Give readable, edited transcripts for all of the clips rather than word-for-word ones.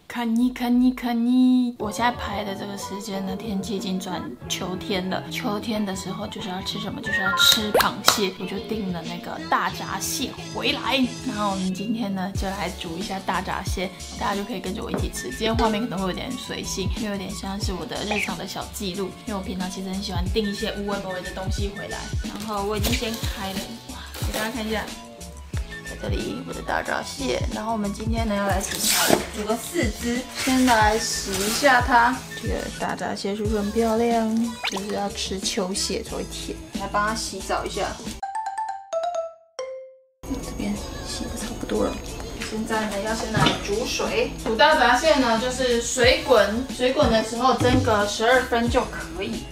看你！我现在拍的这个时间呢，天气已经转秋天了。秋天的时候就是要吃什么？就是要吃螃蟹。我就订了那个大闸蟹回来，然后我们今天呢就来煮一下大闸蟹，大家就可以跟着我一起吃。今天画面可能会有点随性，因为有点像是我的日常的小记录。因为我平常其实很喜欢订一些无微不微的东西回来。然后我已经先开了，哇，给大家看一下。 这里我的大闸蟹，然后我们今天呢要来煮它，煮个4只，先来洗一下它。这个大闸蟹是不是很漂亮？就是要吃秋蟹才会甜，来帮它洗澡一下。这边洗的差不多了，现在呢要先来煮水。煮大闸蟹呢就是水滚，水滚的时候蒸个12分就可以。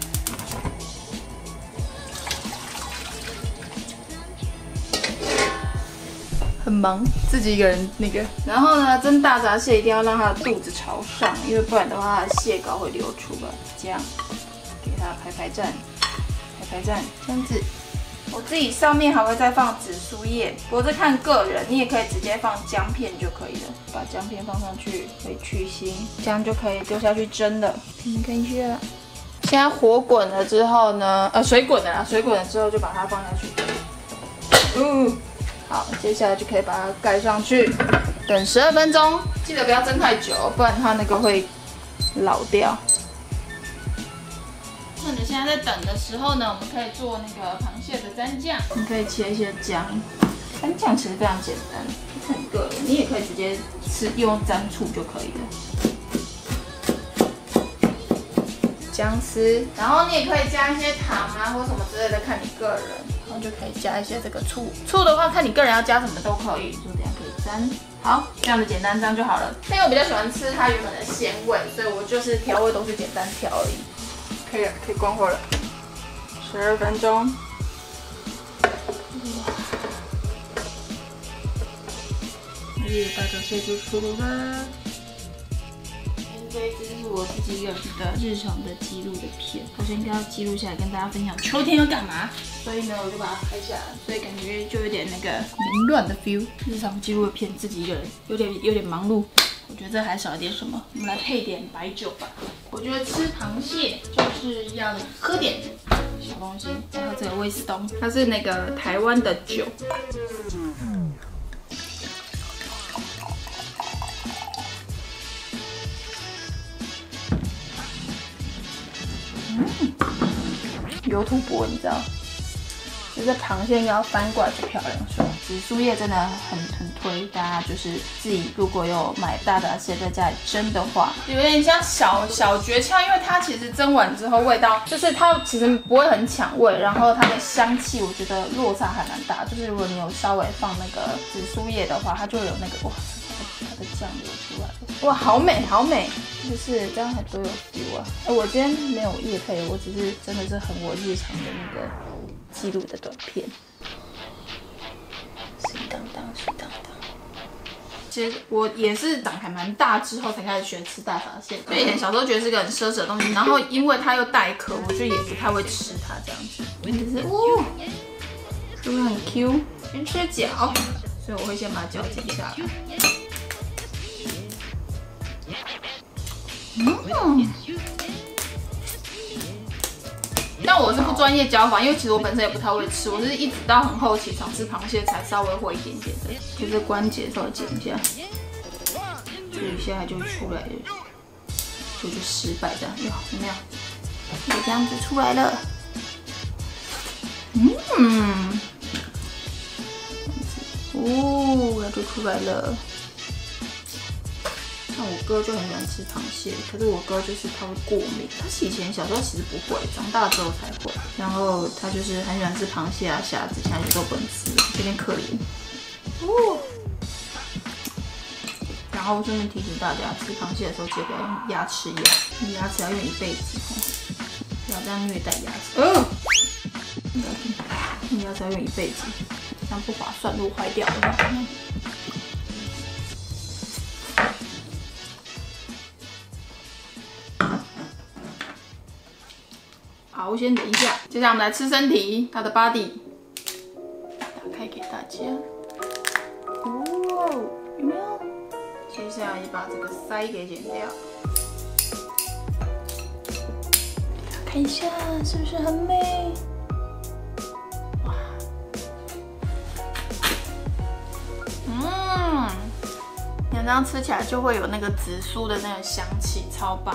很忙，自己一个人那个。然后呢，蒸大闸蟹一定要让它的肚子朝上，因为不然的话，它的蟹膏会流出来。这样，给它排站，这样子。我自己上面还会再放紫苏叶，不过这看个人，你也可以直接放姜片就可以了。把姜片放上去，可以去腥，这样就可以丢下去蒸了。你看一下，现在火滚了之后呢，水滚了啦，水滚了之后就把它放下去。好，接下来就可以把它盖上去，等12分钟。记得不要蒸太久，不然它那个会老掉。趁着现在在等的时候呢，我们可以做那个螃蟹的蘸酱。你可以切一些姜，蘸酱其实非常简单，看你个人，你也可以直接用沾醋就可以了。姜丝，然后你也可以加一些糖啊或什么之类的，看你个人。 然后就可以加一些这个醋，醋的话看你个人要加什么都可以，就这样可以沾。好，这样子简单这样就好了。因为我比较喜欢吃它原本的鲜味，所以我就是调味都是简单调而已。可以了，可以关火了。12分钟。大闸蟹就出炉啦。这一支是我自己一个人的日常的记录的片，我先要记录下来跟大家分享秋天要干嘛，所以呢我就把它拍下来，所以感觉就有点那个凌乱的 feel。日常记录的片，自己一个人有点忙碌，我觉得这还少一点什么，我们来配点白酒吧。我觉得吃螃蟹就是要喝点小东西，还有这个威斯东，它是那个台湾的酒。 油土薄，你知道，就是螃蟹应该要翻过来就漂亮。说紫苏叶真的很推，大家就是自己如果有买大闸蟹在家里蒸的话，有点像小诀窍，因为它其实蒸完之后味道就是它其实不会很抢味，然后它的香气我觉得落差还蛮大。就是如果你有稍微放那个紫苏叶的话，它就有那个哇，它的酱流出来了，哇，好美好美。 就是这样很多有 feel 啊！我今天没有业配，我只是真的是很我日常的那个记录的短片。水当当。其实我也是长还蛮大之后才开始学吃大闸蟹，就以前小时候觉得是个很奢侈的东西，然后因为它又带壳，我就也不太会吃它这样子。就是哦，是不是很 Q？ 先吃脚，所以我会先把脚剪下来。 但我是不专业教法，因为其实我本身也不太会吃，我是一直到很后期常吃螃蟹才稍微会一点点的，就是关节稍微剪一下，处理一下它就出来了，就失败这样，有没有？就这样子出来了，哦，它就出来了。 像我哥就很喜欢吃螃蟹，可是我哥就是他会过敏，他以前小时候其实不会，长大之后才会。然后他就是很喜欢吃螃蟹啊、虾子，现在就都不能吃，有点可怜。哦。然后顺便提醒大家，吃螃蟹的时候记得不要用牙齿咬，你牙齿要用一辈子，不要这样虐待牙齿。你牙齿要用一辈子，这样不划算，如果坏掉的话。 好，先等一下。接下来我们来吃身体，它的 body， 打开给大家。哦，有没有？其实下也把这个腮给剪掉。看一下是不是很美？哇，你看这样吃起来就会有那个紫苏的那个香气，超棒。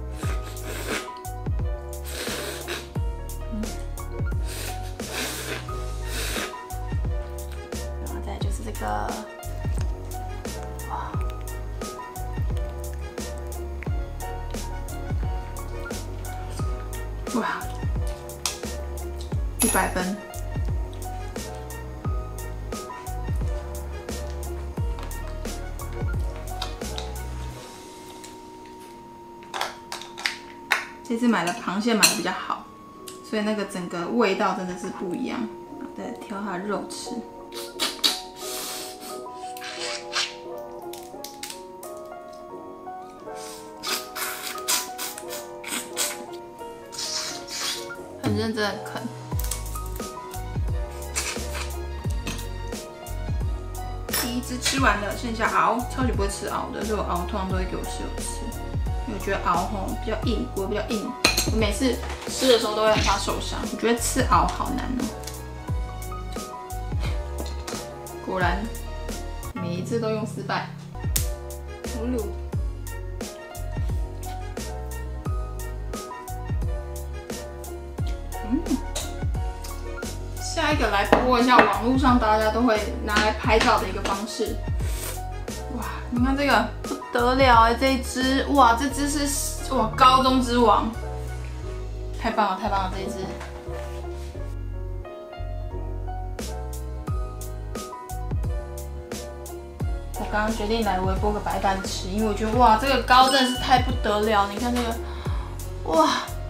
然后再来就是这个。 哇，100分！这次买的螃蟹买的比较好，所以那个整个味道真的是不一样。再挑它的肉吃。 很认真的啃，第一只吃完了，剩下熬，超级不会吃熬的，所以我熬通常都会给我室友吃，因为我觉得熬吼比较硬，骨比较硬，我每次吃的时候都会很怕受伤。我觉得吃熬好难哦，果然每一次都用失败。下一个来播一下网络上大家都会拿来拍照的一个方式。哇，你看这个不得了哎，这一只哇，这只是哇高中之王，太棒了太棒了这一只。我刚刚决定来微波个白饭吃，因为我觉得哇这个膏真的是太不得了，你看这个哇。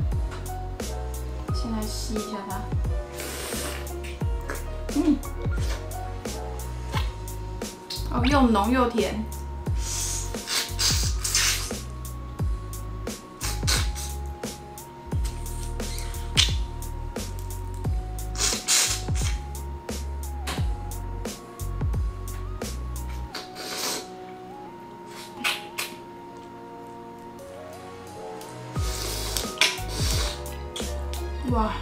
先来吸一下它，哦，又浓又甜，哇！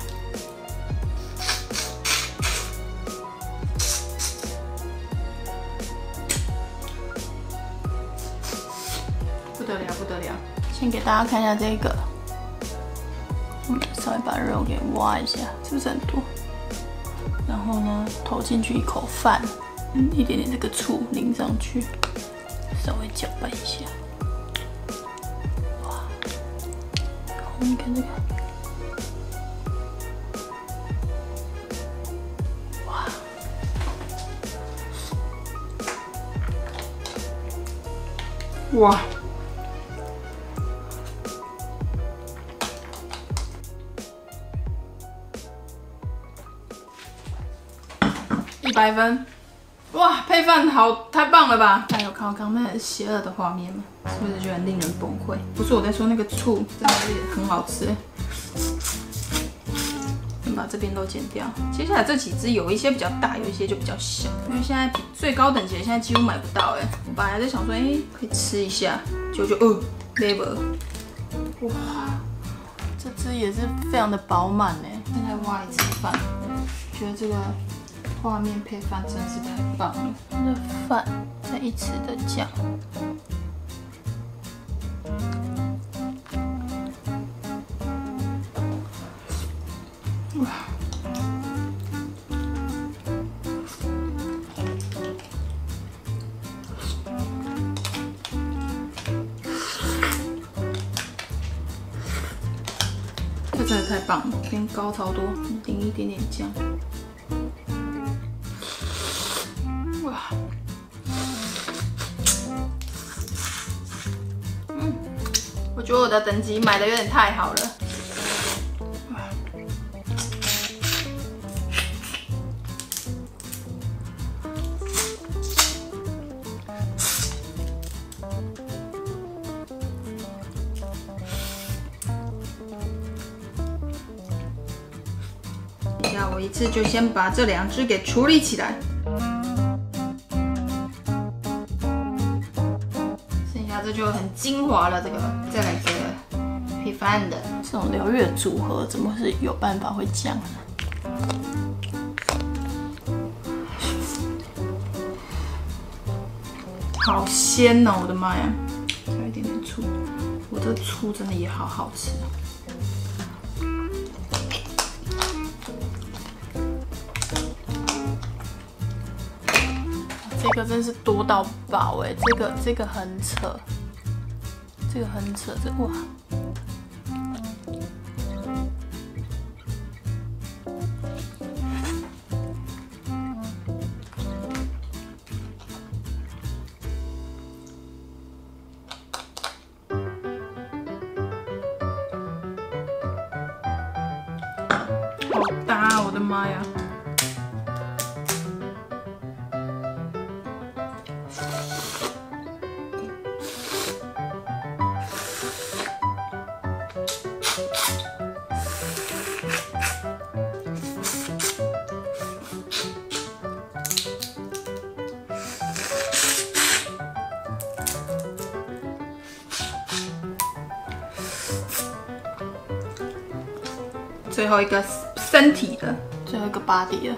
不得了，不得了！先给大家看一下这个，稍微把肉给挖一下，是不是很多？然后呢，投进去一口饭，一点点这个醋淋上去，稍微搅拌一下。哇！然后你看这个。 哇！100分！哇，配饭好太棒了吧！大家有看到刚刚那邪恶的画面吗？是不是觉得很令人崩溃？不是我在说那个醋，真的是很好吃。先把这边都剪掉。接下来这几只有一些比较大，有一些就比较小，因为现在最高等级的现在几乎买不到哎。我本来在想说，可以吃一下，就level， 哇，这只也是非常的饱满哎。现在挖一次饭，觉得这个画面配饭真是太棒了。这饭再1匙的酱。 哇！这真的太棒了，边高超多，淋一点点酱。哇！我觉得我的等级买的有点太好了。 我一次就先把这2只给处理起来。 就很精华了。这个再来这个配饭的这种疗愈的组合，怎么是有办法会这样呢？ 好鲜哦！我的妈呀，加一点点醋，我这个醋真的也好好吃。 这个真是多到爆哎！这个很扯，这个很扯，这哇！ 好搭，我的妈呀！最后一个身体的， 最后一个body的，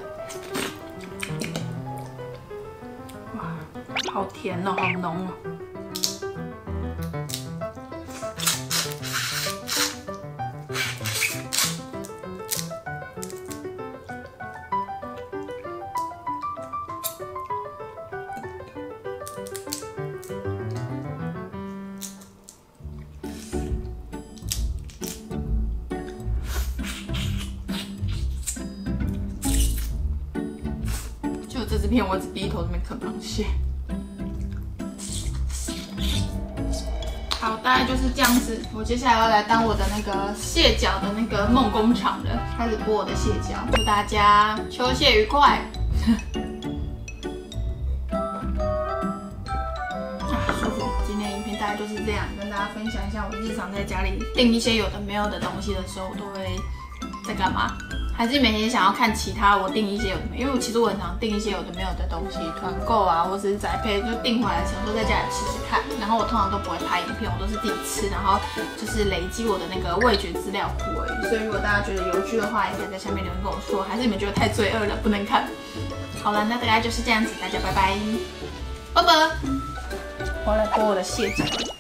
哇，好甜哦，好浓哦。这支片我只低头这边啃螃蟹。好，大概就是这样子。我接下来要来当我的那个蟹脚的那个梦工厂了，开始剥我的蟹脚。祝大家秋蟹愉快。舒服。今天影片大概就是这样，跟大家分享一下我日常在家里订一些有的没有的东西的时候，我都会在干嘛。还是每天想要看其他我订一些有的没，因为其实我很常订一些有的没有的东西，团购啊，或者是宅配，就订回来想说在家里吃吃看。然后我通常都不会拍影片，我都是自己吃，然后就是累积我的那个味觉资料库而已。所以如果大家觉得有趣的话，也可以在下面留言跟我说，还是你们觉得太罪恶了不能看。好了，那大概就是这样子，大家拜拜，拜拜。我要来剥我的蟹脚。